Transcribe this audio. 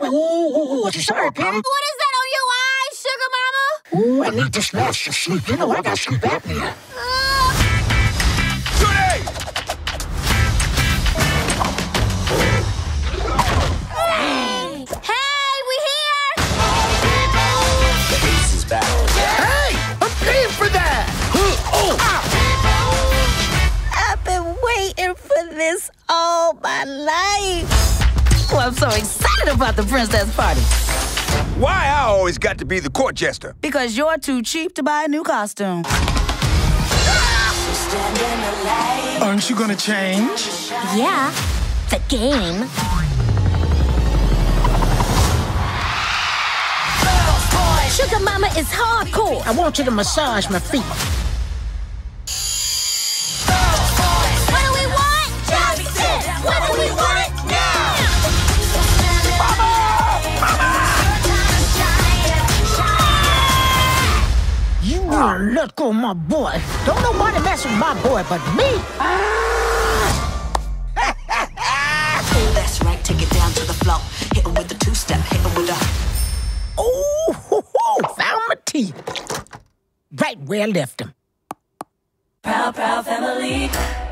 Ooh, sorry, Penny. What is that on your eyes, Sugar Mama? Ooh, I need this match to sleep. You know I got sleep apnea. Hey, we here! The ace is back. Hey! I'm paying for that! I've been waiting for this all my life. Oh, I'm so excited about the princess party. Why I always got to be the court jester? Because you're too cheap to buy a new costume. Aren't you gonna change? Yeah, the game. Sugar Mama is hardcore. I want you to massage my feet. What do we want? Justice! What do we want now? You will let go of my boy. Don't nobody mess with my boy but me. That's right, take it down to the floor. Hit him with the two-step, hit him with a... Oh, found my teeth. Right where I left them. Proud family.